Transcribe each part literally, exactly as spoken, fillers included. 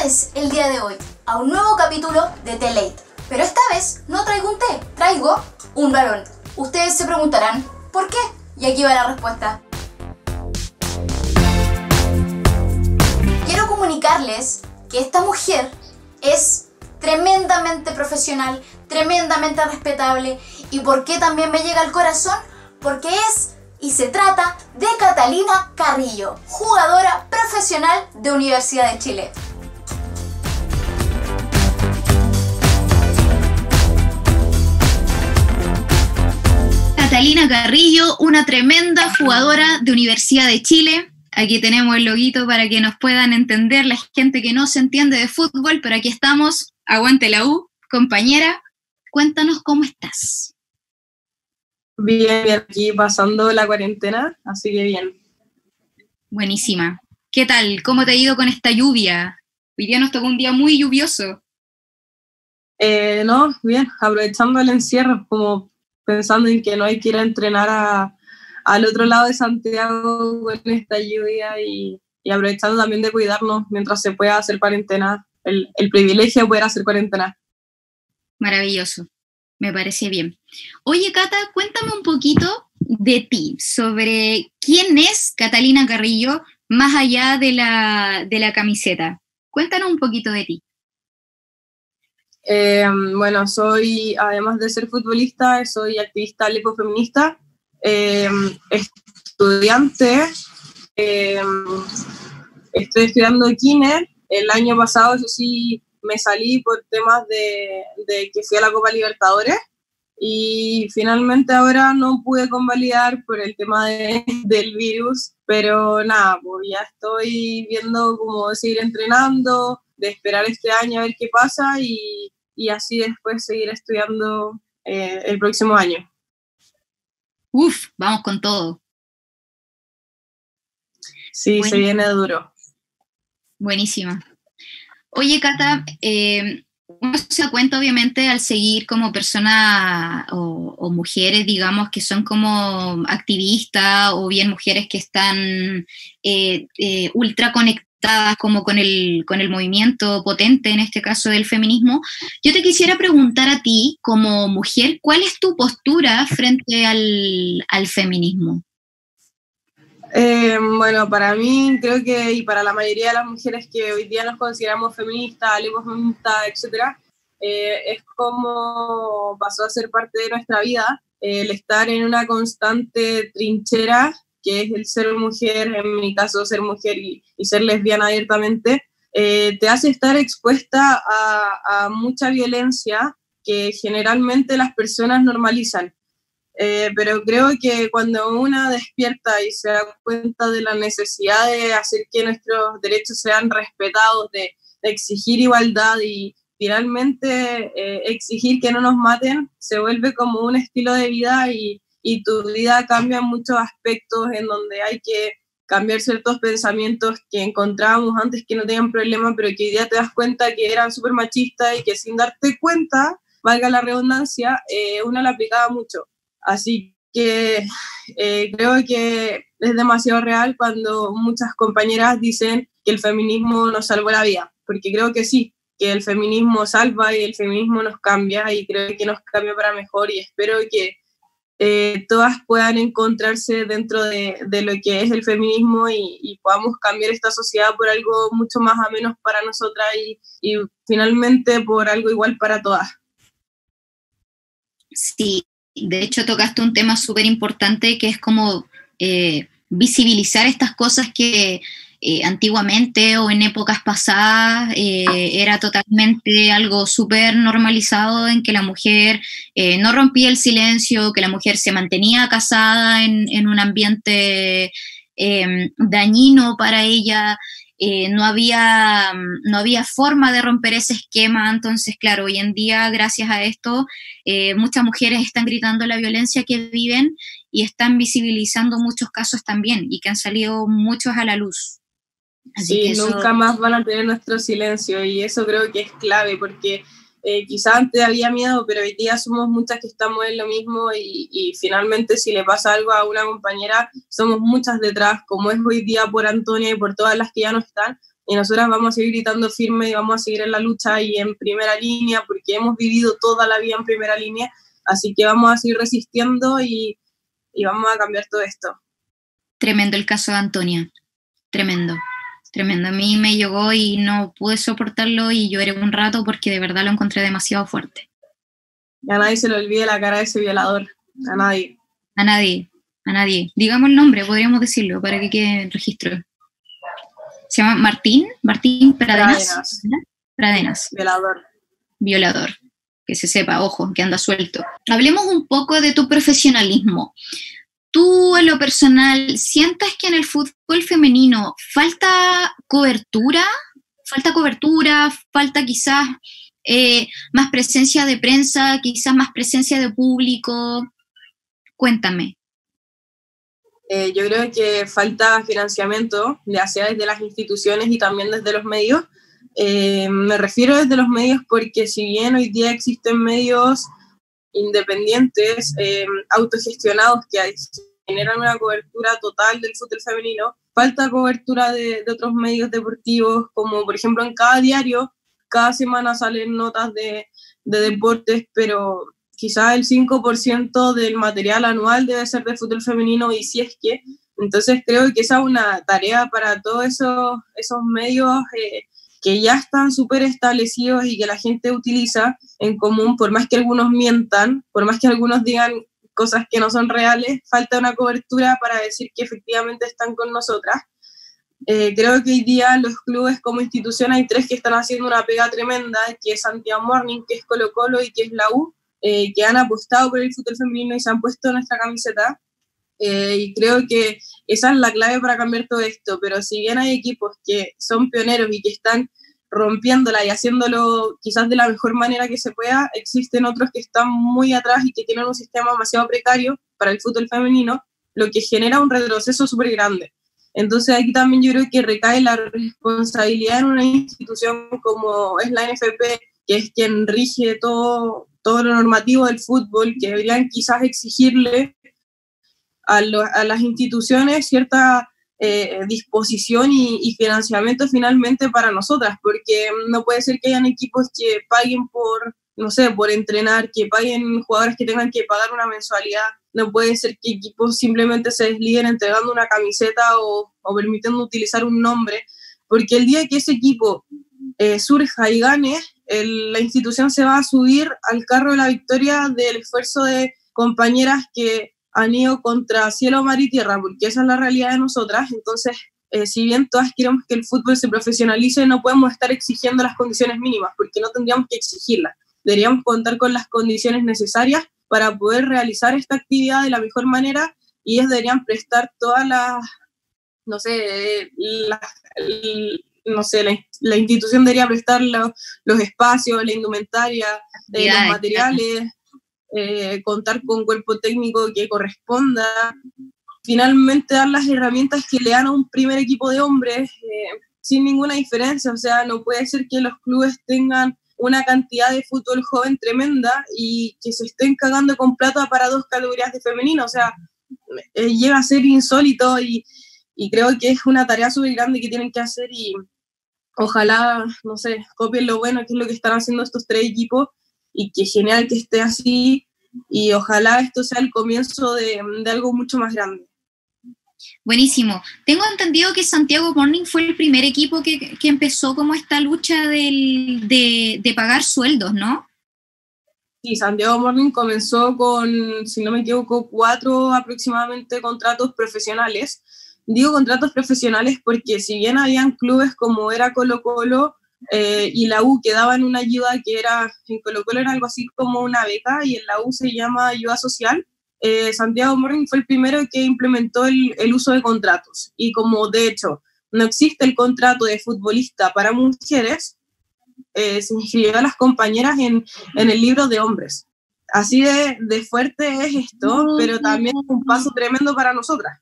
vez el día de hoy a un nuevo capítulo de Té Late. Pero esta vez no traigo un té, traigo un balón. Ustedes se preguntarán, ¿por qué? Y aquí va la respuesta. Quiero comunicarles que esta mujer es tremendamente profesional, tremendamente respetable. ¿Y por qué también me llega al corazón? Porque es y se trata de Catalina Carrillo, jugadora profesional de Universidad de Chile. Catalina Carrillo, una tremenda jugadora de Universidad de Chile. Aquí tenemos el loguito para que nos puedan entender la gente que no se entiende de fútbol, pero aquí estamos. Aguante la U, compañera. Cuéntanos cómo estás. Bien, bien, aquí pasando la cuarentena, así que bien. Buenísima. ¿Qué tal? ¿Cómo te ha ido con esta lluvia? Hoy día nos tocó un día muy lluvioso. Eh, no, bien, aprovechando el encierro, como pensando en que no hay que ir a entrenar a, al otro lado de Santiago con esta lluvia y, y aprovechando también de cuidarnos mientras se pueda hacer cuarentena, el, el privilegio de poder hacer cuarentena. Maravilloso. Me parece bien. Oye, Cata, cuéntame un poquito de ti, sobre quién es Catalina Carrillo, más allá de la, de la camiseta. Cuéntanos un poquito de ti. Eh, bueno, soy, además de ser futbolista, soy activista lesbofeminista, eh, estudiante, eh, estoy estudiando Kinder. El año pasado, eso sí, me salí por temas de, de que fui a la Copa Libertadores y finalmente ahora no pude convalidar por el tema de, del virus, pero nada, pues ya estoy viendo cómo seguir entrenando, de esperar este año a ver qué pasa y, y así después seguir estudiando eh, el próximo año. Uf, vamos con todo. Sí, bueno. Se viene duro. Buenísima. Oye, Cata, eh, uno se da cuenta, obviamente, al seguir como personas o, o mujeres, digamos, que son como activistas o bien mujeres que están eh, eh, ultra conectadas como con el, con el movimiento potente, en este caso del feminismo. Yo te quisiera preguntar a ti, como mujer, ¿cuál es tu postura frente al, al feminismo? Eh, bueno, para mí creo que, y para la mayoría de las mujeres que hoy día nos consideramos feministas, lesbofeministas, etcétera, eh, es como pasó a ser parte de nuestra vida, eh, el estar en una constante trinchera, que es el ser mujer, en mi caso ser mujer y, y ser lesbiana abiertamente, eh, te hace estar expuesta a, a mucha violencia que generalmente las personas normalizan. Eh, pero creo que cuando una despierta y se da cuenta de la necesidad de hacer que nuestros derechos sean respetados, de, de exigir igualdad y finalmente eh, exigir que no nos maten, se vuelve como un estilo de vida y, y tu vida cambia en muchos aspectos en donde hay que cambiar ciertos pensamientos que encontrábamos antes que no tenían problema, pero que hoy día te das cuenta que eran súper machistas y que sin darte cuenta, valga la redundancia, eh, uno la aplicaba mucho. Así que eh, creo que es demasiado real cuando muchas compañeras dicen que el feminismo nos salvó la vida, porque creo que sí, que el feminismo salva y el feminismo nos cambia y creo que nos cambia para mejor y espero que eh, todas puedan encontrarse dentro de, de lo que es el feminismo y, y podamos cambiar esta sociedad por algo mucho más ameno para nosotras y, y finalmente por algo igual para todas. Sí. De hecho, tocaste un tema súper importante que es como eh, visibilizar estas cosas que eh, antiguamente o en épocas pasadas eh, era totalmente algo súper normalizado en que la mujer eh, no rompía el silencio, que la mujer se mantenía casada en, en un ambiente eh, dañino para ella. Eh, no había, no había forma de romper ese esquema, entonces claro, hoy en día gracias a esto eh, muchas mujeres están gritando la violencia que viven y están visibilizando muchos casos también y que han salido muchos a la luz. Así sí, que eso... nunca más van a tener nuestro silencio y eso creo que es clave porque eh, quizás antes había miedo, pero hoy día somos muchas que estamos en lo mismo y, y finalmente si le pasa algo a una compañera, somos muchas detrás, como es hoy día por Antonia y por todas las que ya no están, y nosotras vamos a seguir gritando firme y vamos a seguir en la lucha y en primera línea, porque hemos vivido toda la vida en primera línea, así que vamos a seguir resistiendo y, y vamos a cambiar todo esto. Tremendo el caso de Antonia, tremendo, tremendo. A mí me llegó y no pude soportarlo y lloré un rato porque de verdad lo encontré demasiado fuerte. Y a nadie se le olvide la cara de ese violador, a nadie. A nadie, a nadie. Digamos el nombre, podríamos decirlo, para que quede en registro. Se llama Martín, Martín Pradenas. Pradenas. Pradenas. Violador. Violador. Que se sepa, ojo, que anda suelto. Hablemos un poco de tu profesionalismo. Tú, en lo personal, ¿sientes que en el fútbol femenino falta cobertura? ¿Falta cobertura? ¿Falta quizás eh, más presencia de prensa? ¿Quizás más presencia de público? Cuéntame. Eh, yo creo que falta financiamiento, ya sea desde las instituciones y también desde los medios. Eh, me refiero desde los medios porque si bien hoy día existen medios independientes, eh, autogestionados, que generan una cobertura total del fútbol femenino, falta cobertura de, de otros medios deportivos, como por ejemplo en cada diario, cada semana salen notas de, de deportes, pero quizás el cinco por ciento del material anual debe ser de fútbol femenino, y si es que, entonces creo que esa es una tarea para todos esos, esos medios eh, que ya están súper establecidos y que la gente utiliza en común, por más que algunos mientan, por más que algunos digan cosas que no son reales, falta una cobertura para decir que efectivamente están con nosotras. Eh, creo que hoy día los clubes como institución hay tres que están haciendo una pega tremenda, que es Santiago Morning, que es Colo Colo y que es la U, Eh, que han apostado por el fútbol femenino y se han puesto nuestra camiseta, eh, y creo que esa es la clave para cambiar todo esto. Pero si bien hay equipos que son pioneros y que están rompiéndola y haciéndolo quizás de la mejor manera que se pueda, existen otros que están muy atrás y que tienen un sistema demasiado precario para el fútbol femenino, lo que genera un retroceso súper grande. Entonces aquí también yo creo que recae la responsabilidad en una institución como es la N F P, que es quien rige todo todo lo normativo del fútbol, que deberían quizás exigirle a, lo, a las instituciones cierta eh, disposición y, y financiamiento finalmente para nosotras, porque no puede ser que hayan equipos que paguen por, no sé, por entrenar, que paguen jugadores que tengan que pagar una mensualidad. No puede ser que equipos simplemente se desliguen entregando una camiseta o, o permitiendo utilizar un nombre, porque el día que ese equipo eh, surja y gane, el, la institución se va a subir al carro de la victoria del esfuerzo de compañeras que han ido contra cielo, mar y tierra, porque esa es la realidad de nosotras. Entonces, eh, si bien todas queremos que el fútbol se profesionalice, no podemos estar exigiendo las condiciones mínimas, porque no tendríamos que exigirlas. Deberíamos contar con las condiciones necesarias para poder realizar esta actividad de la mejor manera, y ellos deberían prestar todas las, no sé, las, no sé, la, la institución debería prestar los, los espacios, la indumentaria, eh, los materiales, eh, contar con cuerpo técnico que corresponda, finalmente dar las herramientas que le dan a un primer equipo de hombres, eh, sin ninguna diferencia. O sea, no puede ser que los clubes tengan una cantidad de fútbol joven tremenda y que se estén cagando con plata para dos categorías de femenino. O sea, eh, llega a ser insólito, y, y creo que es una tarea súper grande que tienen que hacer, y ojalá, no sé, copien lo bueno que es lo que están haciendo estos tres equipos, y que genial que esté así, y ojalá esto sea el comienzo de, de algo mucho más grande. Buenísimo. Tengo entendido que Santiago Morning fue el primer equipo que, que empezó como esta lucha del, de, de pagar sueldos, ¿no? Sí, Santiago Morning comenzó con, si no me equivoco, cuatro aproximadamente contratos profesionales. Digo contratos profesionales porque si bien habían clubes como era Colo Colo eh, y la U que daban una ayuda que era, en Colo Colo era algo así como una beca y en la U se llama ayuda social, eh, Santiago Morning fue el primero que implementó el, el uso de contratos. Y como de hecho no existe el contrato de futbolista para mujeres, eh, se inscribió a las compañeras en, en el libro de hombres. Así de, de fuerte es esto, pero también es un paso tremendo para nosotras,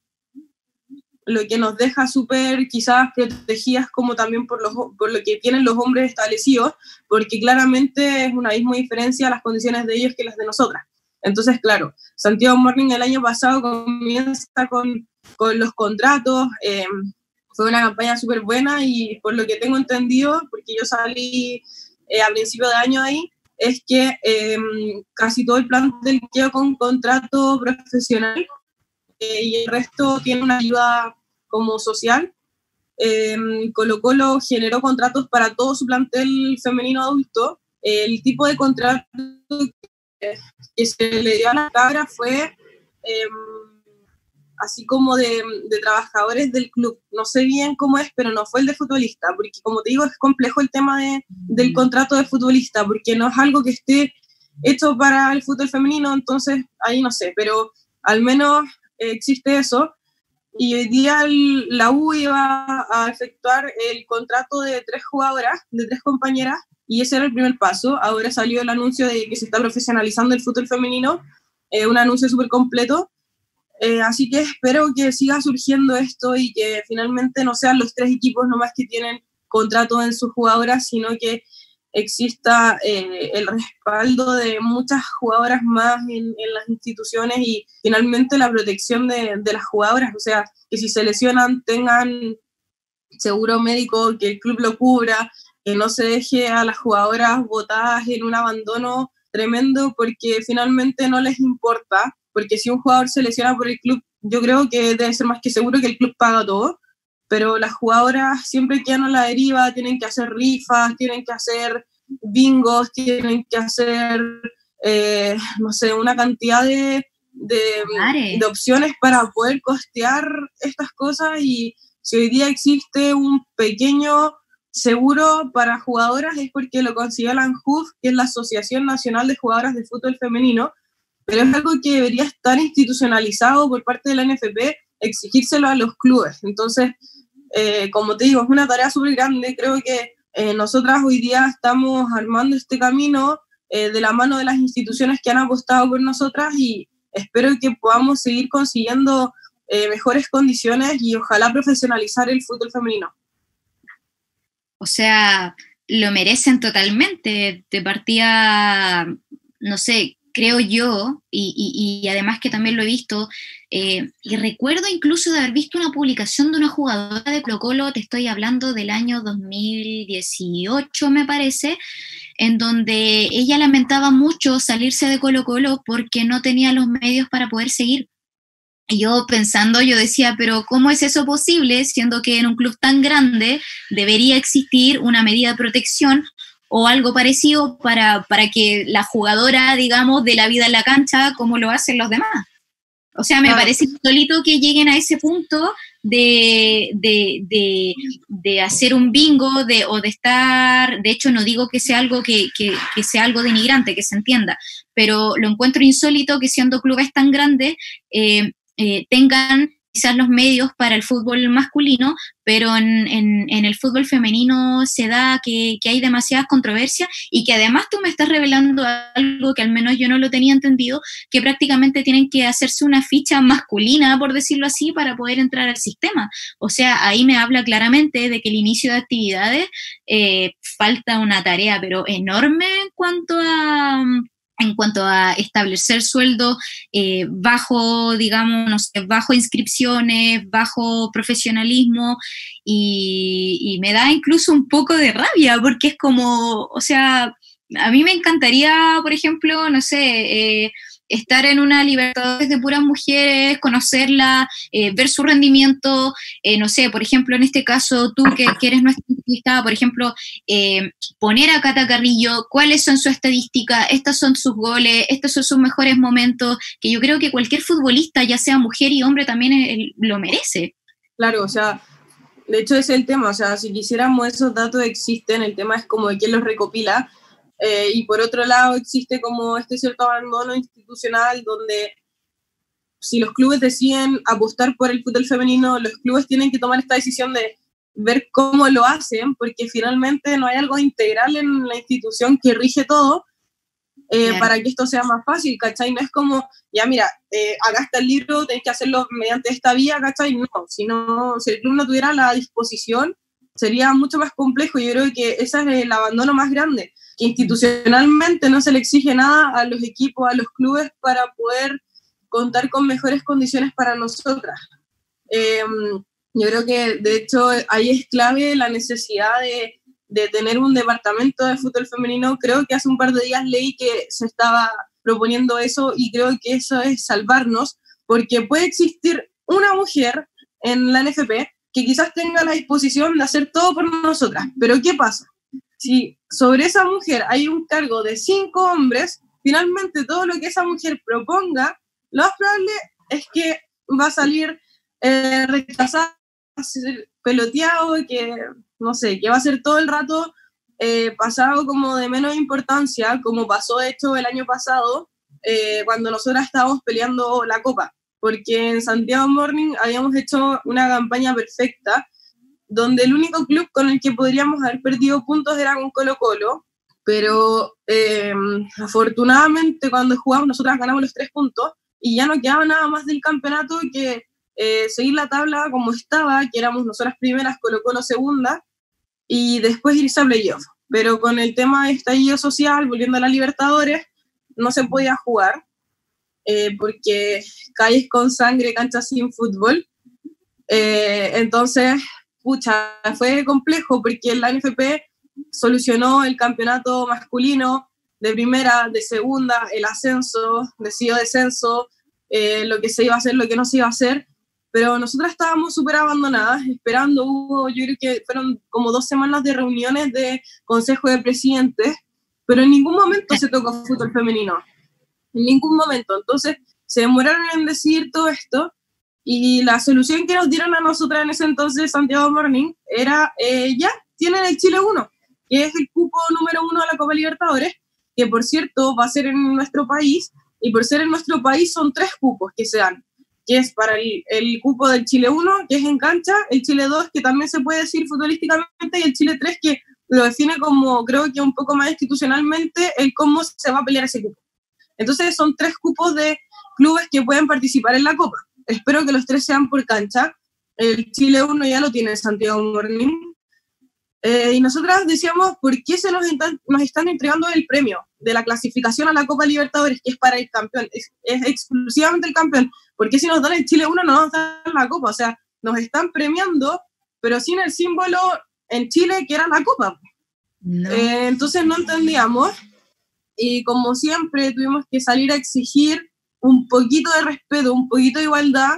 lo que nos deja súper quizás protegidas como también por, los, por lo que tienen los hombres establecidos, porque claramente es un abismo de diferencia a las condiciones de ellos que las de nosotras. Entonces, claro, Santiago Morning el año pasado comienza con, con los contratos, eh, fue una campaña súper buena y por lo que tengo entendido, porque yo salí eh, a principio de año ahí, es que eh, casi todo el plantel quedó con contrato profesional eh, y el resto tiene una ayuda como social. Eh, Colo-Colo generó contratos para todo su plantel femenino adulto. El tipo de contrato que, que se le dio a la cabra fue eh, así como de, de trabajadores del club. No sé bien cómo es, pero no fue el de futbolista, porque como te digo, es complejo el tema de, del contrato de futbolista, porque no es algo que esté hecho para el fútbol femenino, entonces ahí no sé, pero al menos eh, existe eso. Y hoy día el, la U iba a efectuar el contrato de tres jugadoras, de tres compañeras, y ese era el primer paso. Ahora salió el anuncio de que se está profesionalizando el fútbol femenino, eh, un anuncio súper completo. Eh, así que espero que siga surgiendo esto y que finalmente no sean los tres equipos nomás que tienen contrato en sus jugadoras, sino que exista eh, el respaldo de muchas jugadoras más en, en las instituciones y finalmente la protección de, de las jugadoras, o sea, que si se lesionan tengan seguro médico, que el club lo cubra, que no se deje a las jugadoras botadas en un abandono tremendo porque finalmente no les importa, porque si un jugador se lesiona por el club, yo creo que debe ser más que seguro que el club paga todo, pero las jugadoras siempre quedan a la deriva, tienen que hacer rifas, tienen que hacer bingos, tienen que hacer, eh, no sé, una cantidad de, de, de opciones para poder costear estas cosas, y si hoy día existe un pequeño seguro para jugadoras es porque lo consiguió la ANJUF, que es la Asociación Nacional de Jugadoras de Fútbol Femenino, pero es algo que debería estar institucionalizado por parte de la N F P, exigírselo a los clubes. Entonces, eh, como te digo, es una tarea súper grande. Creo que eh, nosotras hoy día estamos armando este camino eh, de la mano de las instituciones que han apostado por nosotras, y espero que podamos seguir consiguiendo eh, mejores condiciones y ojalá profesionalizar el fútbol femenino. O sea, lo merecen totalmente. De partida, no sé, creo yo, y, y, y además que también lo he visto, eh, y recuerdo incluso de haber visto una publicación de una jugadora de Colo-Colo, te estoy hablando del año dos mil dieciocho me parece, en donde ella lamentaba mucho salirse de Colo-Colo porque no tenía los medios para poder seguir. Y yo pensando, yo decía, pero ¿cómo es eso posible, siendo que en un club tan grande debería existir una medida de protección o algo parecido para, para que la jugadora, digamos, dé la vida en la cancha como lo hacen los demás? O sea, me ah. parece insólito que lleguen a ese punto de, de, de, de hacer un bingo de, o de estar, de hecho no digo que sea algo que, que, que sea algo denigrante, que se entienda, pero lo encuentro insólito que siendo clubes tan grandes eh, eh, tengan quizás los medios para el fútbol masculino, pero en, en, en el fútbol femenino se da que, que hay demasiadas controversias y que además tú me estás revelando algo que al menos yo no lo tenía entendido, que prácticamente tienen que hacerse una ficha masculina, por decirlo así, para poder entrar al sistema. O sea, ahí me habla claramente de que el inicio de actividades eh, falta una tarea, pero enorme en cuanto a... en cuanto a establecer sueldos eh, bajo, digamos, no sé, bajo inscripciones, bajo profesionalismo, y, y me da incluso un poco de rabia, porque es como, o sea, a mí me encantaría, por ejemplo, no sé, eh, estar en una Libertadores de puras mujeres, conocerla, eh, ver su rendimiento, eh, no sé, por ejemplo, en este caso, tú que, que eres nuestra entrevistada, por ejemplo, eh, poner a Cata Carrillo, cuáles son sus estadísticas, estos son sus goles, estos son sus mejores momentos, que yo creo que cualquier futbolista, ya sea mujer y hombre, también es, lo merece. Claro, o sea, de hecho ese es el tema, o sea, si quisiéramos esos datos existen, el tema es como de quién los recopila. Eh, y por otro lado existe como este cierto abandono institucional donde si los clubes deciden apostar por el fútbol femenino, los clubes tienen que tomar esta decisión de ver cómo lo hacen, porque finalmente no hay algo integral en la institución que rige todo eh, claro. para que esto sea más fácil, ¿cachai? No es como, ya mira, eh, acá está el libro, tenés que hacerlo mediante esta vía, ¿cachai? No, si, no, si el club no tuviera la disposición, sería mucho más complejo. Yo creo que ese es el abandono más grande, que institucionalmente no se le exige nada a los equipos, a los clubes, para poder contar con mejores condiciones para nosotras. Eh, Yo creo que, de hecho, ahí es clave la necesidad de, de tener un departamento de fútbol femenino. Creo que hace un par de días leí que se estaba proponiendo eso y creo que eso es salvarnos, porque puede existir una mujer en la N F P que quizás tenga la disposición de hacer todo por nosotras. Pero ¿qué pasa? Si sobre esa mujer hay un cargo de cinco hombres, finalmente todo lo que esa mujer proponga, lo más probable es que va a salir eh, rechazado, peloteado, que no sé, que va a ser todo el rato eh, pasado como de menos importancia, como pasó de hecho el año pasado, eh, cuando nosotras estábamos peleando la Copa, porque en Santiago Morning habíamos hecho una campaña perfecta, donde el único club con el que podríamos haber perdido puntos era con Colo-Colo, pero eh, afortunadamente cuando jugamos nosotras ganamos los tres puntos, y ya no quedaba nada más del campeonato que Eh, seguir la tabla como estaba, que éramos nosotras primeras, Colo-Colo segunda, y después irse a playoff. Pero con el tema de estallido social, volviendo a la Libertadores, no se podía jugar, eh, porque calles con sangre, canchas sin fútbol. Eh, entonces, pucha, fue complejo, porque la N F P solucionó el campeonato masculino de primera, de segunda, el ascenso, decidió descenso, eh, lo que se iba a hacer, lo que no se iba a hacer, pero nosotras estábamos súper abandonadas, esperando. Hubo, yo creo que fueron como dos semanas de reuniones de consejo de presidentes, pero en ningún momento se tocó fútbol femenino, en ningún momento. Entonces se demoraron en decidir todo esto, y la solución que nos dieron a nosotras en ese entonces, Santiago Morning, era, eh, ya, tienen el Chile uno, que es el cupo número uno de la Copa Libertadores, que por cierto va a ser en nuestro país, y por ser en nuestro país son tres cupos que se dan, que es para el, el cupo del Chile uno, que es en cancha, el Chile dos, que también se puede decir futbolísticamente, y el Chile tres, que lo define como, creo que un poco más institucionalmente, el cómo se va a pelear ese cupo. Entonces son tres cupos de clubes que pueden participar en la Copa. Espero que los tres sean por cancha. El Chile uno ya lo tiene Santiago Morning. Eh, y nosotras decíamos, ¿por qué se nos, están, nos están entregando el premio de la clasificación a la Copa Libertadores, que es para el campeón, es, es exclusivamente el campeón? ¿Por qué si nos dan el Chile uno no nos dan la Copa? O sea, nos están premiando, pero sin el símbolo en Chile que era la Copa. No. Eh, entonces no entendíamos, y como siempre tuvimos que salir a exigir un poquito de respeto, un poquito de igualdad,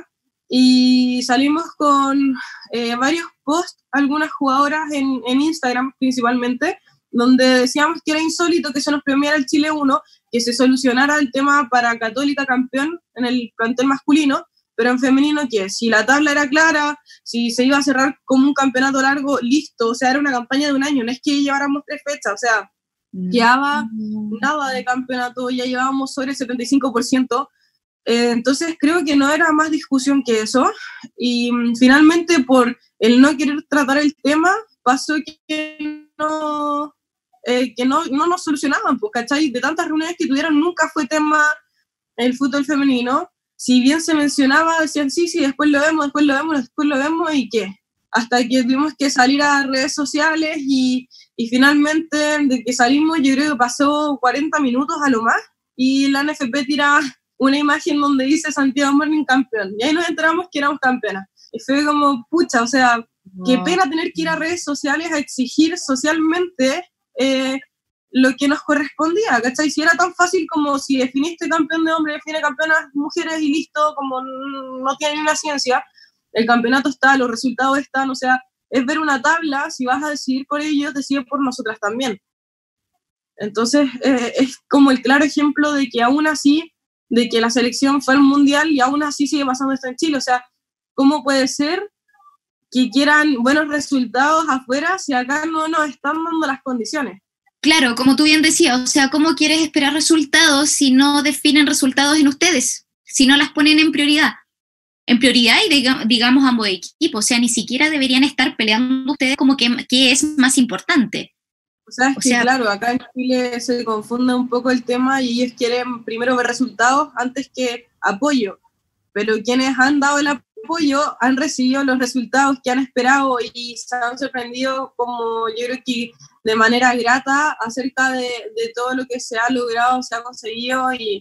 y salimos con eh, varios posts, algunas jugadoras en, en Instagram principalmente, donde decíamos que era insólito que se nos premiara el Chile uno, que se solucionara el tema para Católica campeón en el plantel masculino, pero en femenino, ¿qué? Si la tabla era clara, si se iba a cerrar como un campeonato largo, listo, o sea, era una campaña de un año, no es que lleváramos tres fechas, o sea, mm. quedaba nada de campeonato, ya llevábamos sobre el setenta y cinco por ciento, eh, entonces creo que no era más discusión que eso, y mm, finalmente por el no querer tratar el tema, pasó que no... Eh, que no, no nos solucionaban, pues, ¿cachai? De tantas reuniones que tuvieron, nunca fue tema el fútbol femenino. Si bien se mencionaba, decían sí, sí, después lo vemos, después lo vemos, después lo vemos, ¿y qué? Hasta que tuvimos que salir a redes sociales, y, y finalmente, de que salimos, yo creo que pasó cuarenta minutos a lo más, y la N F P tira una imagen donde dice Santiago Morning campeón, y ahí nos enteramos que éramos campeonas. Y fue como, pucha, o sea, wow. Qué pena tener que ir a redes sociales a exigir socialmente Eh, lo que nos correspondía, ¿cachai? Si era tan fácil como si definiste campeón de hombres, define campeonas mujeres y listo, como no tiene ni una ciencia, el campeonato está, los resultados están, o sea, es ver una tabla, si vas a decidir por ellos, decide por nosotras también. Entonces, eh, es como el claro ejemplo de que aún así, de que la selección fue al mundial y aún así sigue pasando esto en Chile, o sea, ¿cómo puede ser que quieran buenos resultados afuera si acá no nos están dando las condiciones? Claro, como tú bien decías, o sea, ¿cómo quieres esperar resultados si no definen resultados en ustedes? Si no las ponen en prioridad. En prioridad y diga, digamos ambos equipos, o sea, ni siquiera deberían estar peleando ustedes como que, que es más importante. O sea, es o que sea, claro, acá en Chile se confunde un poco el tema y ellos quieren primero ver resultados antes que apoyo, pero quienes han dado el apoyo han recibido los resultados que han esperado y se han sorprendido, como yo creo que de manera grata, acerca de, de todo lo que se ha logrado, se ha conseguido, y,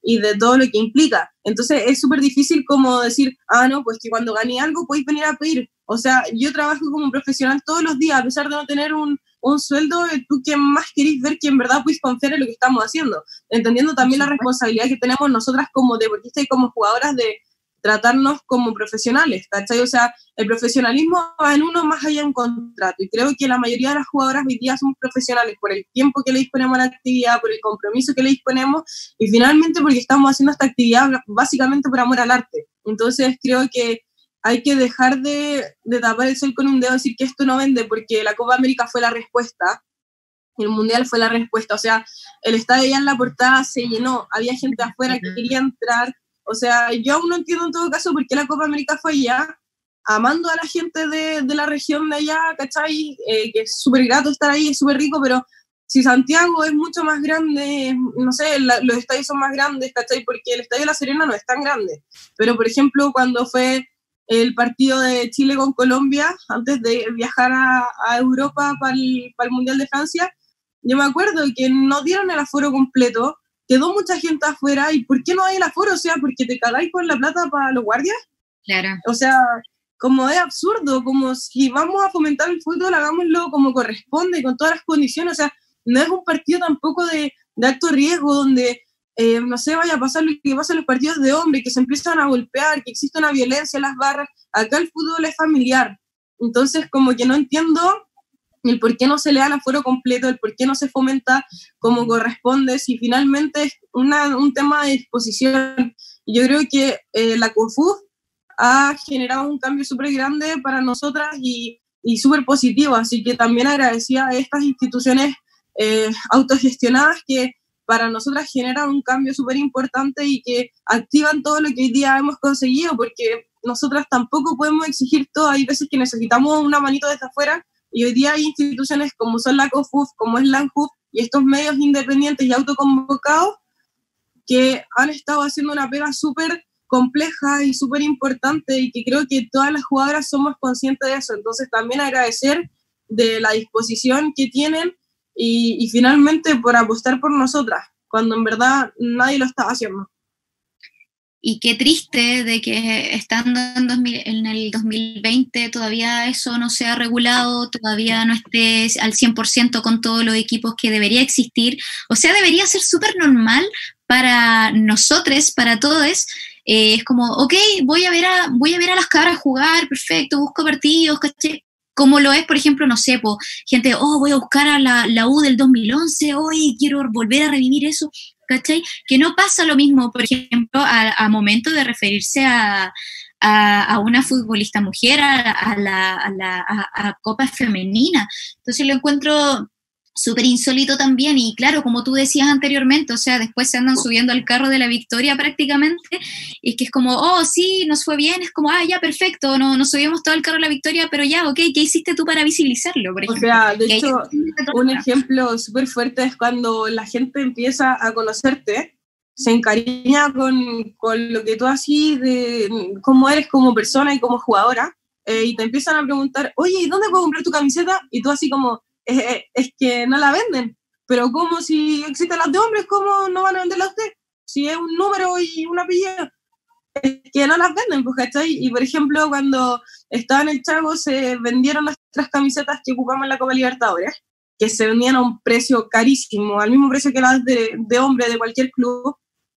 y de todo lo que implica. Entonces es súper difícil como decir, ah, no, pues que cuando gané algo podéis venir a pedir. O sea, yo trabajo como profesional todos los días, a pesar de no tener un, un sueldo, tú que más queréis ver que en verdad podéis confiar en lo que estamos haciendo, entendiendo también la responsabilidad que tenemos nosotras como deportistas y como jugadoras de tratarnos como profesionales, ¿cachai? O sea, el profesionalismo va en uno más allá de un contrato, y creo que la mayoría de las jugadoras hoy día somos profesionales por el tiempo que le disponemos a la actividad, por el compromiso que le disponemos, y finalmente porque estamos haciendo esta actividad básicamente por amor al arte. Entonces creo que hay que dejar de, de tapar el sol con un dedo y decir que esto no vende, porque la Copa América fue la respuesta, el Mundial fue la respuesta, o sea, el estadio ya en la portada se llenó, había gente afuera que quería entrar. O sea, yo aún no entiendo en todo caso por qué la Copa América fue allá, amando a la gente de, de la región de allá, ¿cachai? Eh, que es súper grato estar ahí, es súper rico, pero si Santiago es mucho más grande, no sé, la, los estadios son más grandes, ¿cachai? Porque el Estadio La Serena no es tan grande. Pero, por ejemplo, cuando fue el partido de Chile con Colombia, antes de viajar a, a Europa para el, para el Mundial de Francia, yo me acuerdo que no dieron el aforo completo, quedó mucha gente afuera, ¿y por qué no hay el aforo? O sea, ¿porque te cagáis con la plata para los guardias? Claro. O sea, como es absurdo, como si vamos a fomentar el fútbol, hagámoslo como corresponde, con todas las condiciones. O sea, no es un partido tampoco de, de alto riesgo, donde, eh, no sé, vaya a pasar lo que pasa en los partidos de hombres, que se empiezan a golpear, que existe una violencia en las barras. Acá el fútbol es familiar. Entonces, como que no entiendo el por qué no se le da el aforo completo, el por qué no se fomenta como corresponde, si finalmente es una, un tema de disposición. Yo creo que eh, la CONFUF ha generado un cambio súper grande para nosotras y, y súper positivo, así que también agradecía a estas instituciones eh, autogestionadas que para nosotras generan un cambio súper importante y que activan todo lo que hoy día hemos conseguido, porque nosotras tampoco podemos exigir todo, hay veces que necesitamos una manito desde afuera. Y hoy día hay instituciones como son la CONFUF, como es la ANJUF, y estos medios independientes y autoconvocados que han estado haciendo una pega súper compleja y súper importante, y que creo que todas las jugadoras somos conscientes de eso. Entonces también agradecer de la disposición que tienen y, y finalmente por apostar por nosotras, cuando en verdad nadie lo estaba haciendo. Y qué triste de que estando en, dos mil, en el dos mil veinte todavía eso no se ha regulado, todavía no esté al cien por ciento con todos los equipos que debería existir. O sea, debería ser súper normal para nosotros, para todos. Eh, es como, ok, voy a ver a, voy a ver a las cabras jugar, perfecto, busco partidos, ¿caché? Como lo es, por ejemplo, no sé, po, gente, oh, voy a buscar a la, la U del dos mil once, hoy quiero volver a revivir eso, ¿cachai? Que no pasa lo mismo, por ejemplo, a, a momento de referirse a, a, a una futbolista mujer, a, a la, a la a, a Copa Femenina. Entonces lo encuentro súper insólito también, y claro, como tú decías anteriormente, o sea, después se andan subiendo al carro de la victoria prácticamente, y es que es como, oh, sí, nos fue bien, es como, ah, ya, perfecto, no, nos subimos todo al carro de la victoria, pero ya, ok, ¿qué hiciste tú para visibilizarlo, por ejemplo? O sea, de ¿Qué hecho, un ejemplo súper fuerte es cuando la gente empieza a conocerte, se encariña con, con lo que tú haces, de cómo eres como persona y como jugadora, eh, y te empiezan a preguntar, oye, ¿y dónde puedo comprar tu camiseta? Y tú así como, Es, es que no la venden, pero como si existen las de hombres, ¿cómo no van a venderla a usted? Si es un número y un apellido, es que no las venden, pues, ¿cachai? Y por ejemplo, cuando estaba en el Chago se vendieron nuestras camisetas que ocupamos en la Copa Libertadores, que se vendían a un precio carísimo, al mismo precio que las de, de hombre de cualquier club,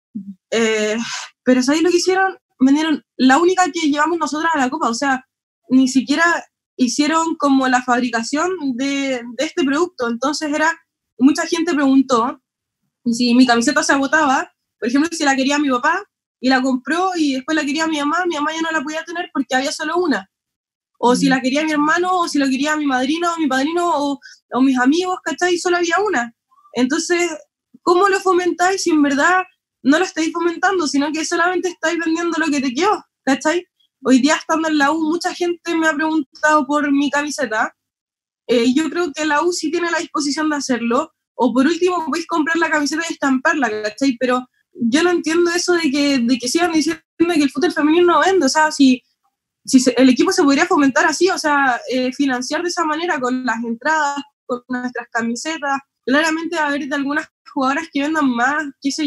eh, pero ¿sabéis lo que hicieron? Vendieron la única que llevamos nosotras a la Copa, o sea, ni siquiera hicieron como la fabricación de, de este producto. Entonces era, mucha gente preguntó si mi camiseta se agotaba, por ejemplo, si la quería mi papá y la compró y después la quería mi mamá, mi mamá ya no la podía tener porque había solo una. O mm. si la quería mi hermano, o si lo quería mi madrino, o mi padrino, o, o mis amigos, ¿cachai? Solo había una. Entonces, ¿cómo lo fomentáis si en verdad no lo estáis fomentando, sino que solamente estáis vendiendo lo que te quedó, ¿cachai? Hoy día estando en la U, mucha gente me ha preguntado por mi camiseta. Eh, yo creo que la U sí tiene la disposición de hacerlo. O por último, podéis comprar la camiseta y estamparla, ¿cachai? Pero yo no entiendo eso de que, de que sigan diciendo que el fútbol femenino no vende. O sea, si, si se, el equipo se podría fomentar así, o sea, eh, financiar de esa manera con las entradas, con nuestras camisetas. Claramente va a haber de algunas jugadoras que vendan más, qué sé yo,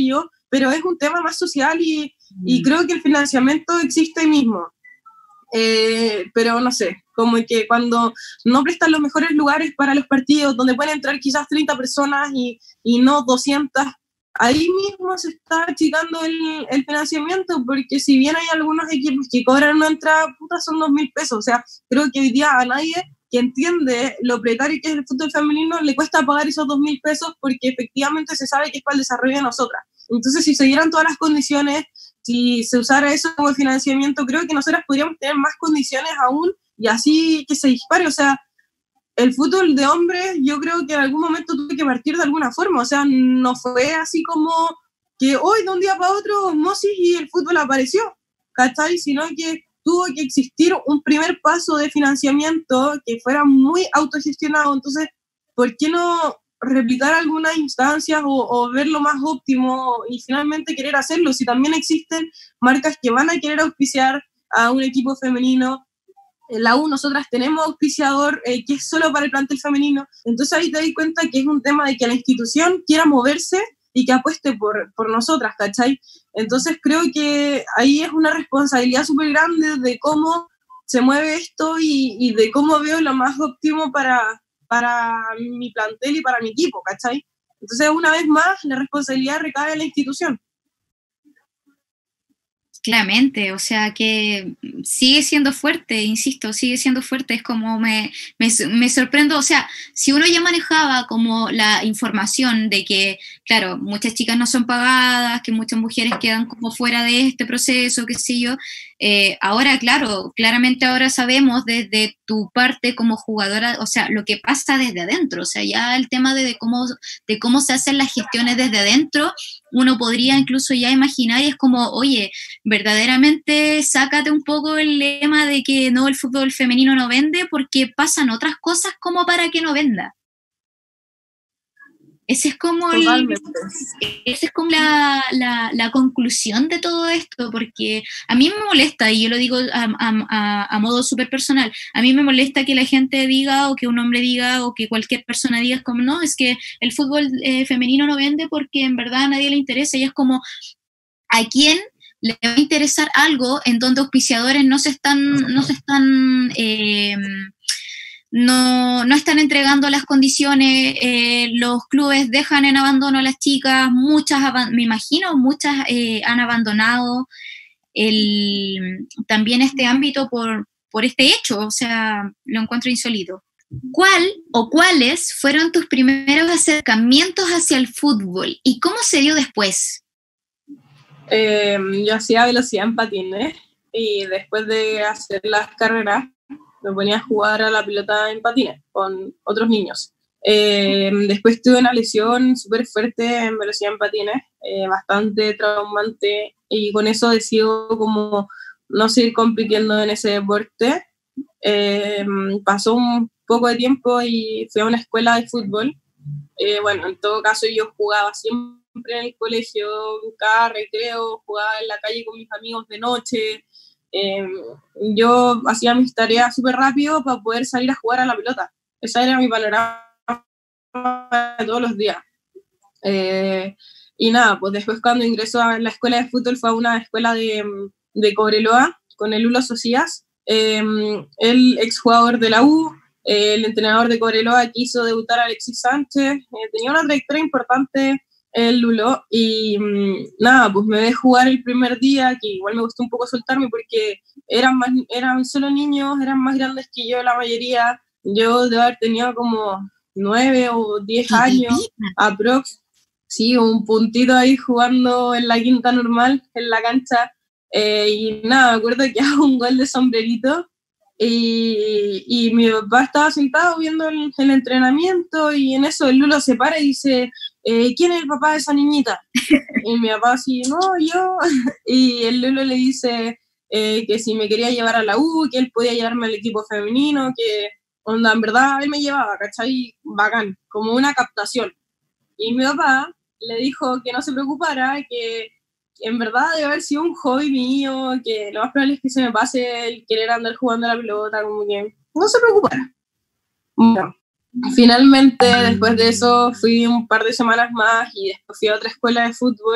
pero es un tema más social y, y creo que el financiamiento existe ahí mismo. Eh, pero no sé, como que cuando no prestan los mejores lugares para los partidos, donde pueden entrar quizás treinta personas y, y no doscientas, ahí mismo se está achicando el, el financiamiento, porque si bien hay algunos equipos que cobran una entrada, puta, son dos mil pesos, o sea, creo que hoy día a nadie que entiende lo precario que es el fútbol femenino le cuesta pagar esos dos mil pesos, porque efectivamente se sabe que es para el desarrollo de nosotras. Entonces, si se dieran todas las condiciones, si se usara eso como financiamiento, creo que nosotras podríamos tener más condiciones aún y así que se dispare. O sea, el fútbol de hombres yo creo que en algún momento tuve que partir de alguna forma. O sea, no fue así como que hoy de un día para otro osmosis y el fútbol apareció, ¿cachai? Sino que tuvo que existir un primer paso de financiamiento que fuera muy autogestionado. Entonces, ¿por qué no replicar algunas instancias o, o ver lo más óptimo y finalmente querer hacerlo? Si también existen marcas que van a querer auspiciar a un equipo femenino. En la U nosotras tenemos auspiciador eh, que es solo para el plantel femenino. Entonces ahí te das cuenta que es un tema de que la institución quiera moverse y que apueste por, por nosotras, ¿cachai? Entonces creo que ahí es una responsabilidad súper grande de cómo se mueve esto y, y de cómo veo lo más óptimo para, para mi plantel y para mi equipo, ¿cachai? Entonces, una vez más, la responsabilidad recae en la institución. Claramente, o sea que sigue siendo fuerte, insisto, sigue siendo fuerte, es como me, me, me sorprendo, o sea, si uno ya manejaba como la información de que, claro, muchas chicas no son pagadas, que muchas mujeres quedan como fuera de este proceso, qué sé yo, eh, ahora, claro, claramente ahora sabemos desde tu parte como jugadora, o sea, lo que pasa desde adentro, o sea, ya el tema de, de, cómo, de cómo se hacen las gestiones desde adentro, uno podría incluso ya imaginar y es como, oye, verdaderamente sácate un poco el lema de que no, el fútbol femenino no vende porque pasan otras cosas como para que no venda. Ese es como, el, esa es como la, la, la conclusión de todo esto, porque a mí me molesta, y yo lo digo a, a, a modo súper personal, a mí me molesta que la gente diga, o que un hombre diga, o que cualquier persona diga, como no, es que el fútbol eh, femenino no vende porque en verdad a nadie le interesa, y es como, ¿a quién le va a interesar algo en donde auspiciadores no se están, no se están eh, no, no están entregando las condiciones, eh, los clubes dejan en abandono a las chicas, muchas, me imagino, muchas eh, han abandonado el, también este ámbito por, por este hecho, o sea, lo encuentro insólito. ¿Cuál o cuáles fueron tus primeros acercamientos hacia el fútbol y cómo se dio después? Eh, yo hacía velocidad en patines y después de hacer las carreras me ponía a jugar a la pelota en patines con otros niños. Eh, después tuve una lesión súper fuerte en velocidad en patines, eh, bastante traumante, y con eso decido como no seguir compitiendo en ese deporte. Eh, pasó un poco de tiempo y fui a una escuela de fútbol. Eh, bueno, en todo caso yo jugaba siempre en el colegio, cada recreo, jugaba en la calle con mis amigos de noche. Eh, yo hacía mis tareas súper rápido para poder salir a jugar a la pelota. Esa era mi panorama de todos los días. Eh, y nada, pues después cuando ingresó a la escuela de fútbol fue a una escuela de, de Cobreloa con el Lulo Socias, eh, el exjugador de la U, eh, el entrenador de Cobreloa quiso debutar a Alexis Sánchez, eh, tenía una trayectoria importante el Lulo, y mmm, nada, pues me dejé jugar el primer día, que igual me gustó un poco soltarme porque eran, más, eran solo niños, eran más grandes que yo la mayoría, yo debo haber tenido como nueve o diez años, aprox, sí, un puntito ahí jugando en la quinta normal, en la cancha, eh, y nada, me acuerdo que hago un gol de sombrerito, y, y mi papá estaba sentado viendo el, el entrenamiento, y en eso el Lulo se para y dice, Eh, ¿quién es el papá de esa niñita? Y mi papá así, no, yo. Y el Lulo le dice eh, que si me quería llevar a la U, que él podía llevarme al equipo femenino, que onda, en verdad él me llevaba, ¿cachai? Bacán, como una captación. Y mi papá le dijo que no se preocupara, que, que en verdad debe haber sido un hobby mío, que lo más probable es que se me pase el querer andar jugando a la pelota, como que no se preocupara. Bueno. Finalmente, después de eso, fui un par de semanas más y después fui a otra escuela de fútbol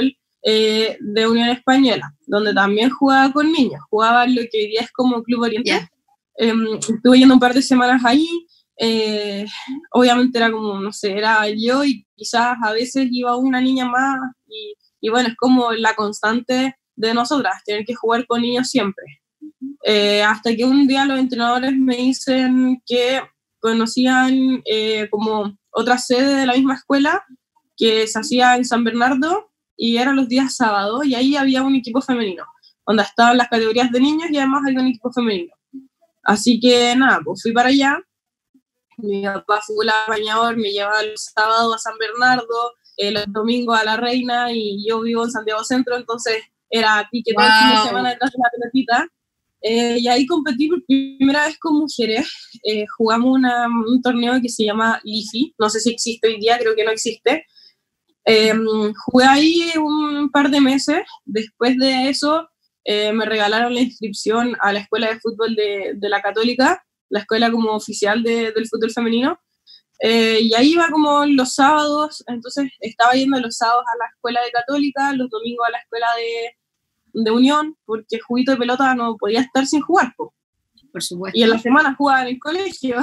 eh, de Unión Española, donde también jugaba con niños, jugaba lo que hoy día es como Club Oriente. Yeah. Eh, estuve yendo un par de semanas ahí, eh, obviamente era como, no sé, era yo y quizás a veces iba una niña más, y, y bueno, es como la constante de nosotras, tener que jugar con niños siempre. Eh, hasta que un día los entrenadores me dicen que conocían eh, como otra sede de la misma escuela que se hacía en San Bernardo y eran los días sábados y ahí había un equipo femenino, donde estaban las categorías de niños y además había un equipo femenino. Así que nada, pues fui para allá, mi papá fue el bañador, me llevaba los sábados a San Bernardo, eh, los domingos a La Reina y yo vivo en Santiago Centro, entonces era pique todo el fin de semana detrás de la pelotita. Eh, y ahí competí por primera vez con mujeres. Eh, jugamos una, un torneo que se llama Lifi, no sé si existe hoy día, creo que no existe. Eh, jugué ahí un par de meses, después de eso eh, me regalaron la inscripción a la escuela de fútbol de, de la Católica, la escuela como oficial de, del fútbol femenino, eh, y ahí iba como los sábados, entonces estaba yendo los sábados a la escuela de Católica, los domingos a la escuela de, de Unión, porque juguito de pelota no podía estar sin jugar, po. Por supuesto. Y en la semana jugaba en el colegio.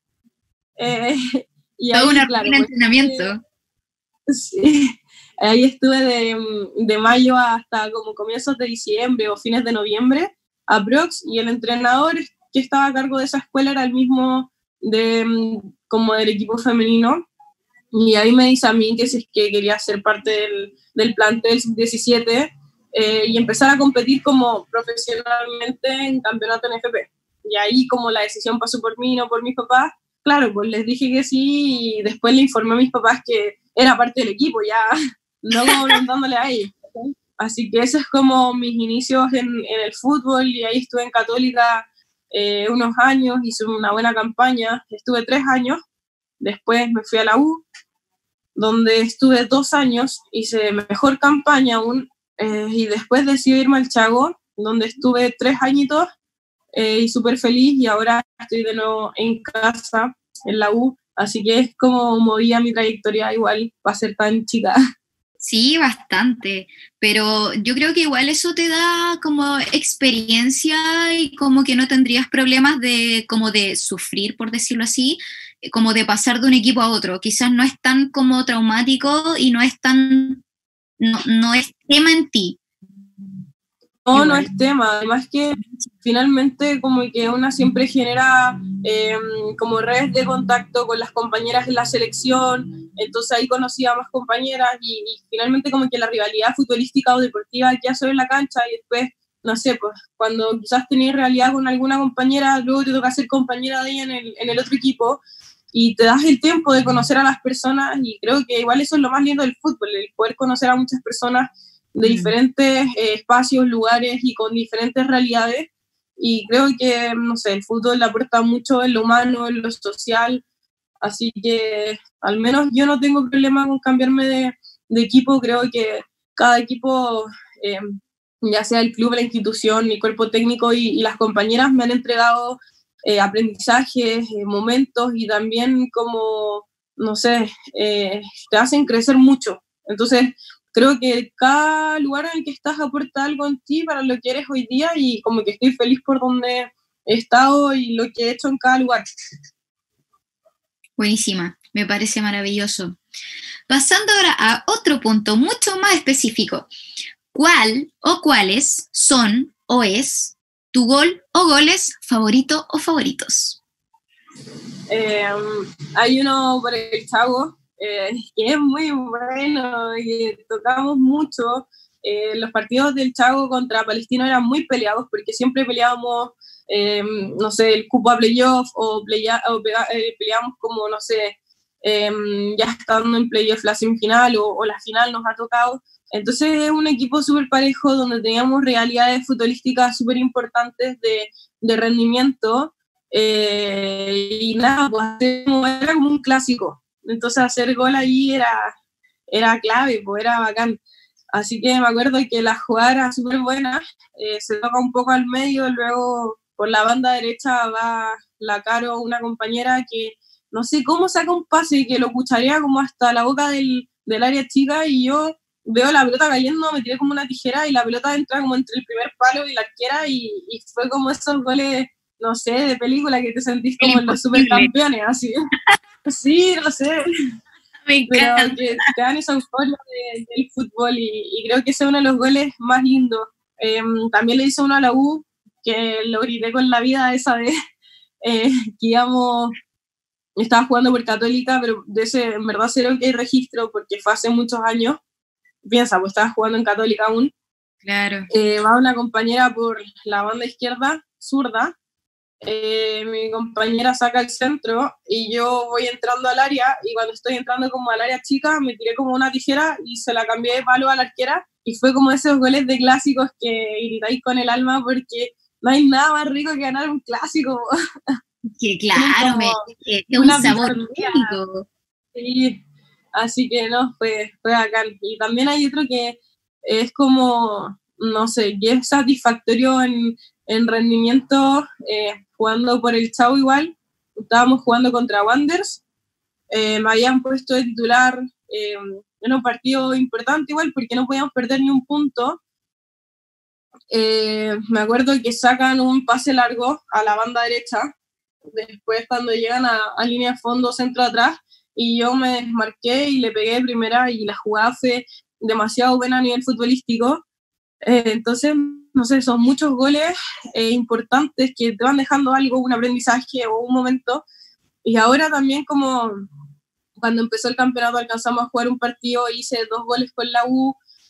eh, y Todo ahí, una claro, rutina de entrenamiento. Eh, Sí, ahí estuve de, de mayo hasta como comienzos de diciembre o fines de noviembre, aprox, y el entrenador que estaba a cargo de esa escuela era el mismo de, como del equipo femenino, y ahí me dice a mí que si es que quería ser parte del, del plantel sub diecisiete eh, y empezar a competir como profesionalmente en campeonato N F P. Y ahí como la decisión pasó por mí, no por mis papás, claro, pues les dije que sí y después le informé a mis papás que era parte del equipo, ya no como preguntándole a ellos. Así que ese es como mis inicios en, en el fútbol y ahí estuve en Católica eh, unos años, hice una buena campaña, estuve tres años, después me fui a la U, donde estuve dos años, hice mejor campaña aún eh, y después decidí irme al Chago, donde estuve tres añitos eh, y súper feliz y ahora estoy de nuevo en casa, en la U. Así que es como movía mi trayectoria igual para ser tan chica. Sí, bastante, pero yo creo que igual eso te da como experiencia y como que no tendrías problemas de como de sufrir, por decirlo así, como de pasar de un equipo a otro. Quizás no es tan como traumático y no es tan, no, no es tema en ti. No, Igual. no es tema, además que finalmente como que una siempre genera eh, como redes de contacto con las compañeras en la selección, entonces ahí conocí a más compañeras y, y finalmente como que la rivalidad futbolística o deportiva ya sobre la cancha y después, no sé, pues cuando quizás tenías rivalidad con alguna compañera, luego te toca ser compañera de ella en el, en el otro equipo y te das el tiempo de conocer a las personas y creo que igual eso es lo más lindo del fútbol, el poder conocer a muchas personas de diferentes eh, espacios, lugares y con diferentes realidades y creo que, no sé, el fútbol aporta mucho en lo humano, en lo social, así que al menos yo no tengo problema con cambiarme de, de equipo, creo que cada equipo, eh, ya sea el club, la institución, mi cuerpo técnico y, y las compañeras me han entregado eh, aprendizajes, eh, momentos y también como, no sé, eh, te hacen crecer mucho, entonces creo que cada lugar en el que estás aporta algo en ti para lo que eres hoy día y como que estoy feliz por donde he estado y lo que he hecho en cada lugar. Buenísima, me parece maravilloso. Pasando ahora a otro punto mucho más específico. ¿Cuál o cuáles son o es tu gol o goles favorito o favoritos? Eh, hay uno por el Chago, Eh, que es muy bueno, y tocamos mucho. Eh, los partidos del Chago contra Palestino eran muy peleados porque siempre peleábamos, eh, no sé, el cupo a playoff o, playa, o eh, peleábamos como, no sé, eh, ya estando en playoff la semifinal o, o la final nos ha tocado. Entonces es un equipo súper parejo donde teníamos realidades futbolísticas súper importantes de, de rendimiento eh, y nada, pues era como un clásico. Entonces hacer gol ahí era, era clave, pues era bacán. Así que me acuerdo que la jugada era súper buena, eh, se toca un poco al medio, luego por la banda derecha va la Caro, una compañera que no sé cómo saca un pase que lo cucharea como hasta la boca del, del área chica y yo veo la pelota cayendo, me tiré como una tijera y la pelota entra como entre el primer palo y la arquera y, y fue como esos goles, no sé, de película que te sentís como en los supercampeones, así. Sí, no sé. Me Pero encanta. que te dan esa euforia de, del fútbol y, y creo que ese es uno de los goles más lindos. Eh, también le hizo uno a la U, que lo grité con la vida esa vez, eh, que íbamos, estaba jugando por Católica, pero de ese en verdad cero que hay registro porque fue hace muchos años. Piensa, pues estaba jugando en Católica aún. Claro. Eh, va una compañera por la banda izquierda, zurda. Eh, mi compañera saca el centro y yo voy entrando al área y cuando estoy entrando como al área chica me tiré como una tijera y se la cambié de palo a la arquera y fue como esos goles de clásicos que gritáis con el alma porque no hay nada más rico que ganar un clásico. Que claro, me, que es un sabor único. Sí, así que no, fue, fue bacán. Y también hay otro que es como, no sé, que es satisfactorio en, en rendimiento, eh, jugando por el Chau igual. Estábamos jugando contra Wanderers, eh, me habían puesto de titular, eh, en un partido importante igual porque no podíamos perder ni un punto. Eh, me acuerdo que sacan un pase largo a la banda derecha, después cuando llegan a, a línea de fondo, centro atrás, y yo me desmarqué y le pegué de primera y la jugada fue demasiado buena a nivel futbolístico. Eh, entonces, no sé, son muchos goles eh, importantes que te van dejando algo, un aprendizaje o un momento. Y ahora también como cuando empezó el campeonato alcanzamos a jugar un partido, hice dos goles con la U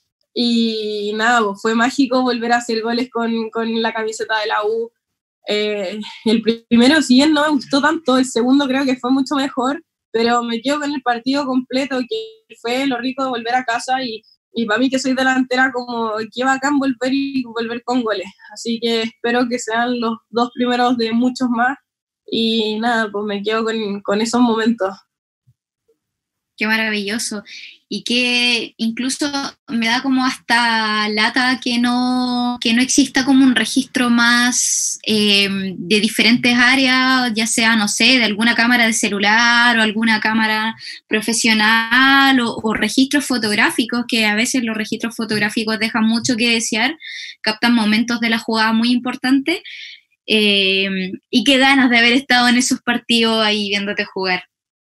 y nada, pues, fue mágico volver a hacer goles con, con la camiseta de la U. Eh, el primero, si bien no me gustó tanto, el segundo creo que fue mucho mejor, pero me quedo con el partido completo, que fue lo rico de volver a casa y, y para mí que soy delantera, como qué bacán volver y volver con goles. Así que espero que sean los dos primeros de muchos más y nada, pues me quedo con, con esos momentos. Qué maravilloso. Y que incluso me da como hasta lata que no, que no exista como un registro más eh, de diferentes áreas, ya sea, no sé, de alguna cámara de celular o alguna cámara profesional o, o registros fotográficos, que a veces los registros fotográficos dejan mucho que desear, captan momentos de la jugada muy importantes. Eh, y qué ganas de haber estado en esos partidos ahí viéndote jugar.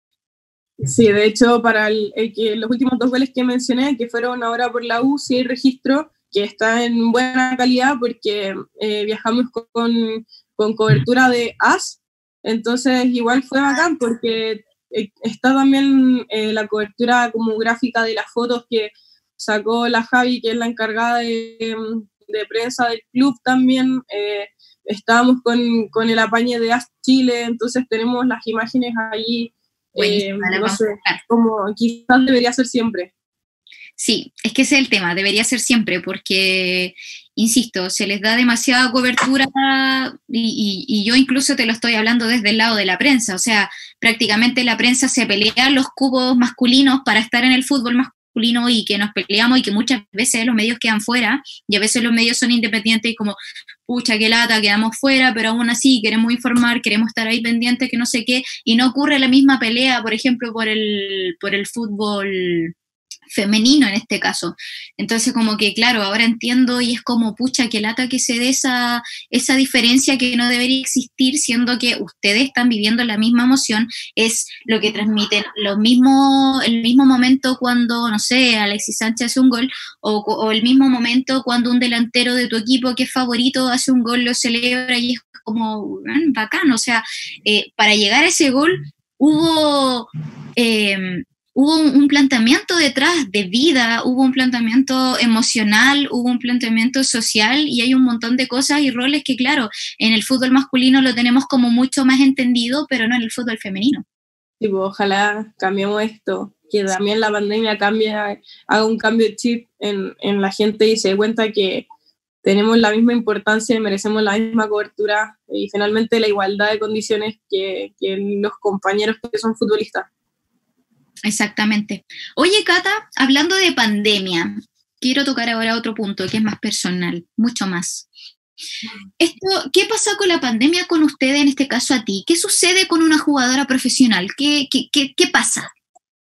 Sí, de hecho, para el, el que, los últimos dos goles que mencioné, que fueron ahora por la U, sí hay registro que está en buena calidad porque eh, viajamos con, con cobertura de A S, entonces igual fue bacán porque eh, está también eh, la cobertura como gráfica de las fotos que sacó la Javi, que es la encargada de, de prensa del club también. Eh, estábamos con, con el apañe de A S Chile, entonces tenemos las imágenes allí. Eh, no sé, como quizás debería ser siempre. Sí, es que ese es el tema, debería ser siempre, porque, insisto, se les da demasiada cobertura y, y, y yo incluso te lo estoy hablando desde el lado de la prensa, o sea, prácticamente la prensa se pelea los cupos masculinos para estar en el fútbol masculino y que nos peleamos y que muchas veces los medios quedan fuera y a veces los medios son independientes y como, pucha, qué lata, quedamos fuera, pero aún así queremos informar, queremos estar ahí pendientes, que no sé qué, y no ocurre la misma pelea, por ejemplo, por el, por el fútbol femenino en este caso. Entonces como que claro, ahora entiendo y es como pucha, qué lata que se dé esa, esa diferencia que no debería existir, siendo que ustedes están viviendo la misma emoción, es lo que transmiten lo mismo, el mismo momento cuando, no sé, Alexis Sánchez hace un gol o, o el mismo momento cuando un delantero de tu equipo que es favorito hace un gol, lo celebra y es como eh, bacán, o sea, eh, para llegar a ese gol hubo eh, hubo un, un planteamiento detrás de vida, hubo un planteamiento emocional, hubo un planteamiento social y hay un montón de cosas y roles que, claro, en el fútbol masculino lo tenemos como mucho más entendido, pero no en el fútbol femenino. Sí, pues, ojalá cambiemos esto, que también la pandemia cambie, haga un cambio de chip en, en la gente y se dé cuenta que tenemos la misma importancia y merecemos la misma cobertura y finalmente la igualdad de condiciones que, que los compañeros que son futbolistas. Exactamente. Oye, Cata, hablando de pandemia, quiero tocar ahora otro punto que es más personal, mucho más. Esto, ¿qué pasó con la pandemia con ustedes, en este caso a ti? ¿Qué sucede con una jugadora profesional? ¿Qué, qué, qué, qué pasa?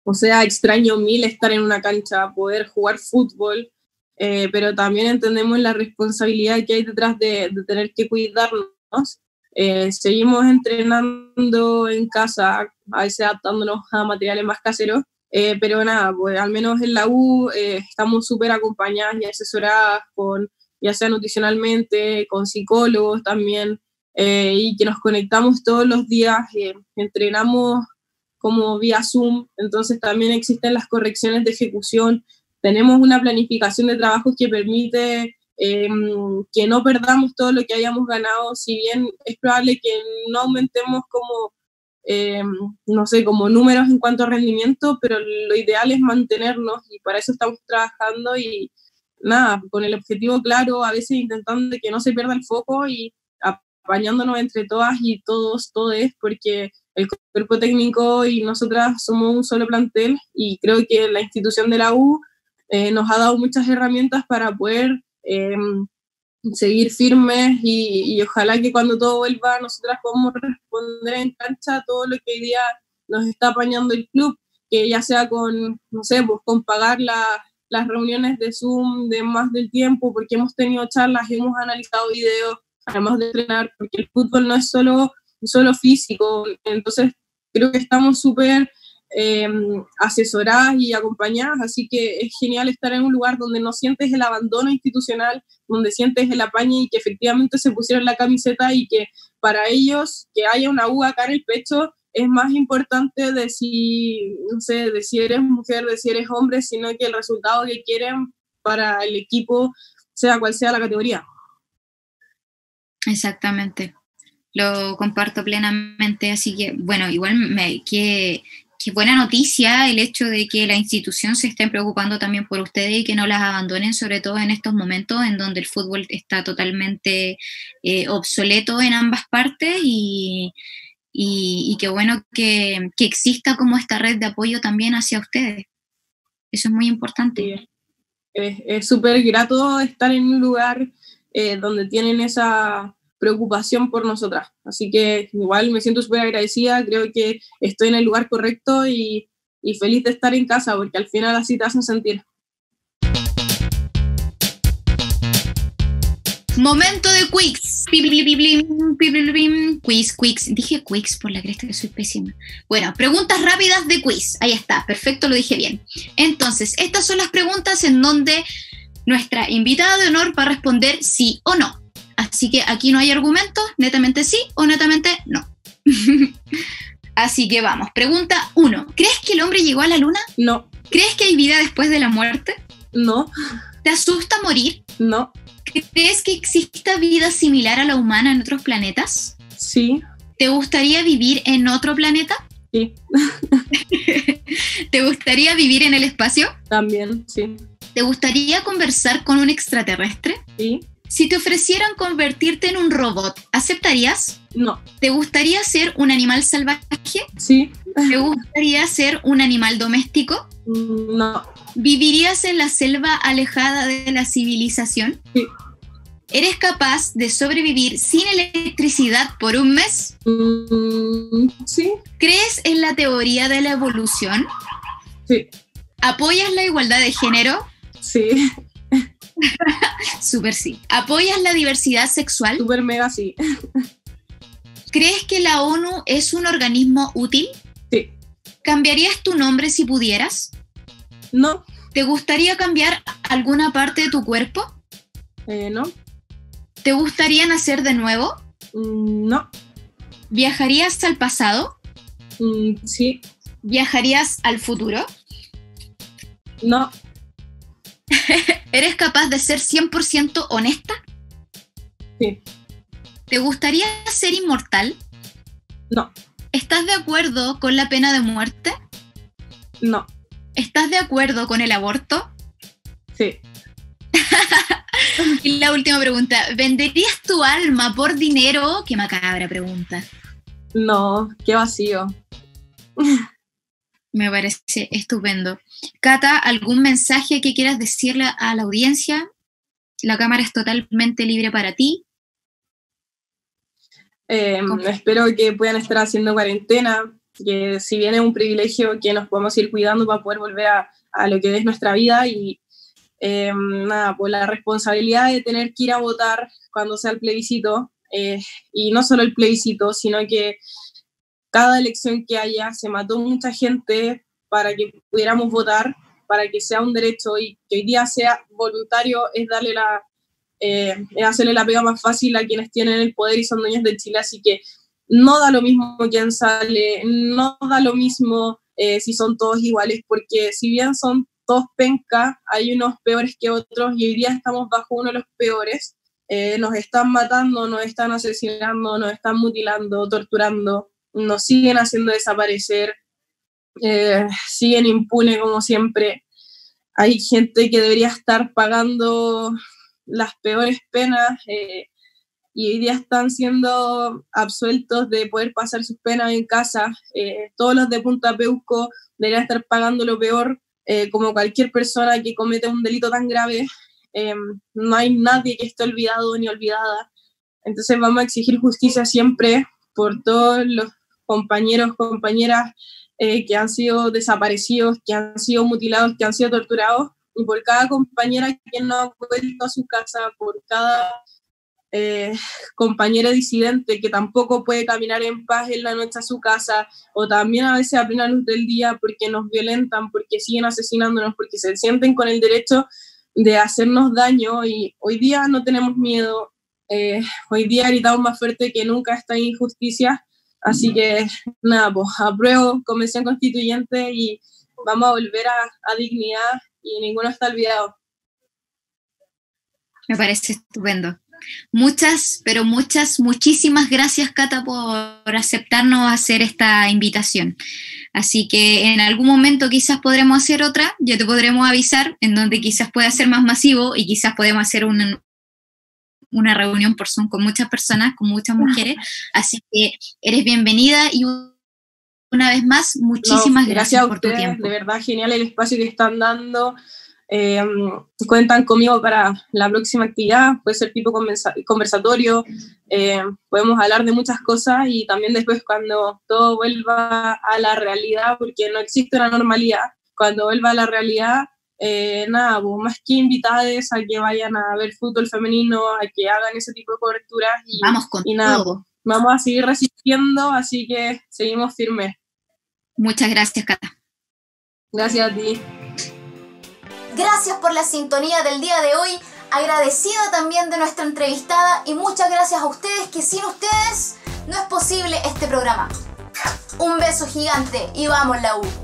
O sea, extraño mil estar en una cancha, poder jugar fútbol, eh, pero también entendemos la responsabilidad que hay detrás de, de tener que cuidarnos. Eh, seguimos entrenando en casa, a veces adaptándonos a materiales más caseros, eh, pero nada, pues al menos en la U eh, estamos súper acompañadas y asesoradas, con, ya sea nutricionalmente, con psicólogos también, eh, y que nos conectamos todos los días, eh, entrenamos como vía Zoom, entonces también existen las correcciones de ejecución, tenemos una planificación de trabajo que permite eh, que no perdamos todo lo que hayamos ganado, si bien es probable que no aumentemos como, eh, no sé, como números en cuanto a rendimiento, pero lo ideal es mantenernos y para eso estamos trabajando y nada, con el objetivo claro, a veces intentando que no se pierda el foco y apañándonos entre todas y todos, todos, porque el cuerpo técnico y nosotras somos un solo plantel y creo que la institución de la U eh, nos ha dado muchas herramientas para poder eh, seguir firmes y, y ojalá que cuando todo vuelva nosotras podamos responder en cancha todo lo que hoy día nos está apañando el club, que ya sea con, no sé, pues con pagar la, las reuniones de Zoom de más del tiempo, porque hemos tenido charlas, hemos analizado videos, además de entrenar, porque el fútbol no es solo, solo físico, entonces creo que estamos súper eh, asesoradas y acompañadas, así que es genial estar en un lugar donde no sientes el abandono institucional, donde sientes el apañe y que efectivamente se pusieron la camiseta y que para ellos que haya una U acá en el pecho es más importante de si, no sé, de si eres mujer, de si eres hombre, sino que el resultado que quieren para el equipo, sea cual sea la categoría. Exactamente, lo comparto plenamente, así que bueno, igual me, que, que buena noticia el hecho de que la institución se esté preocupando también por ustedes y que no las abandonen, sobre todo en estos momentos en donde el fútbol está totalmente eh, obsoleto en ambas partes y, y, y qué bueno que, que exista como esta red de apoyo también hacia ustedes, eso es muy importante. Sí. Es súper grato estar en un lugar Eh, donde tienen esa preocupación por nosotras. Así que igual me siento súper agradecida, creo que estoy en el lugar correcto y, y feliz de estar en casa, porque al final así te hacen sentir. Momento de quiz. Quiz, quiz. Dije quiz por la cresta que soy pésima. Bueno, preguntas rápidas de quiz. Ahí está, perfecto, lo dije bien. Entonces, estas son las preguntas en donde nuestra invitada de honor va a responder sí o no. Así que aquí no hay argumentos, netamente sí o netamente no. Así que vamos. Pregunta uno. ¿Crees que el hombre llegó a la luna? No. ¿Crees que hay vida después de la muerte? No. ¿Te asusta morir? No. ¿Crees que exista vida similar a la humana en otros planetas? Sí. ¿Te gustaría vivir en otro planeta? Sí. ¿Te gustaría vivir en el espacio? También, sí. ¿Te gustaría conversar con un extraterrestre? Sí. Si te ofrecieran convertirte en un robot, ¿aceptarías? No. ¿Te gustaría ser un animal salvaje? Sí. ¿Te gustaría ser un animal doméstico? No. ¿Vivirías en la selva alejada de la civilización? Sí. ¿Eres capaz de sobrevivir sin electricidad por un mes? Mm, sí. ¿Crees en la teoría de la evolución? Sí. ¿Apoyas la igualdad de género? Sí. Súper sí. ¿Apoyas la diversidad sexual? Súper mega sí. ¿Crees que la ONU es un organismo útil? Sí. ¿Cambiarías tu nombre si pudieras? No. ¿Te gustaría cambiar alguna parte de tu cuerpo? Eh, no. ¿Te gustaría nacer de nuevo? Mm, no. ¿Viajarías al pasado? Mm, sí. ¿Viajarías al futuro? No. ¿Eres capaz de ser cien por ciento honesta? Sí. ¿Te gustaría ser inmortal? No. ¿Estás de acuerdo con la pena de muerte? No. ¿Estás de acuerdo con el aborto? Sí. Y la última pregunta, ¿venderías tu alma por dinero? Qué macabra pregunta. No, qué vacío. Me parece estupendo. Cata, ¿algún mensaje que quieras decirle a la audiencia? La cámara es totalmente libre para ti. Eh, espero que puedan estar haciendo cuarentena, que si bien es un privilegio que nos podemos ir cuidando para poder volver a, a lo que es nuestra vida y eh, nada, pues la responsabilidad de tener que ir a votar cuando sea el plebiscito, eh, y no solo el plebiscito, sino que cada elección que haya se mató mucha gente para que pudiéramos votar, para que sea un derecho y que hoy día sea voluntario, es darle la, eh, es hacerle la pega más fácil a quienes tienen el poder y son dueños de Chile, así que no da lo mismo quién sale, no da lo mismo eh, si son todos iguales, porque si bien son todos penca, hay unos peores que otros y hoy día estamos bajo uno de los peores. Eh, nos están matando, nos están asesinando, nos están mutilando, torturando, nos siguen haciendo desaparecer, eh, siguen impune como siempre. Hay gente que debería estar pagando las peores penas, eh, y hoy día están siendo absueltos de poder pasar sus penas en casa. Eh, todos los de Punta Peuco deberían estar pagando lo peor, eh, como cualquier persona que comete un delito tan grave. Eh, no hay nadie que esté olvidado ni olvidada. Entonces vamos a exigir justicia siempre por todos los compañeros, compañeras eh, que han sido desaparecidos, que han sido mutilados, que han sido torturados, y por cada compañera que no ha vuelto a su casa, por cada Eh, compañera disidente que tampoco puede caminar en paz en la noche a su casa, o también a veces a plena luz del día porque nos violentan, porque siguen asesinándonos, porque se sienten con el derecho de hacernos daño, y hoy día no tenemos miedo, eh, hoy día gritamos más fuerte que nunca esta injusticia, así que nada, pues apruebo Convención Constituyente y vamos a volver a, a dignidad y ninguno está olvidado. Me parece estupendo. Muchas, pero muchas, muchísimas gracias, Cata, por aceptarnos hacer esta invitación. Así que en algún momento quizás podremos hacer otra, ya te podremos avisar, en donde quizás pueda ser más masivo y quizás podemos hacer una, una reunión por Zoom con muchas personas, con muchas mujeres. Así que eres bienvenida y una vez más, muchísimas no, gracias, gracias por ustedes, tu tiempo. De verdad, genial el espacio que están dando. Eh, cuentan conmigo para la próxima actividad, puede ser tipo conversa- conversatorio, eh, podemos hablar de muchas cosas y también después cuando todo vuelva a la realidad, porque no existe una normalidad, cuando vuelva a la realidad, eh, nada, pues, más que invitadas a que vayan a ver fútbol femenino, a que hagan ese tipo de coberturas y, vamos con y nada, todo. Pues, vamos a seguir resistiendo, así que seguimos firmes. Muchas gracias, Cata. Gracias a ti. Gracias por la sintonía del día de hoy, agradecida también de nuestra entrevistada y muchas gracias a ustedes, que sin ustedes no es posible este programa. Un beso gigante y vamos la U.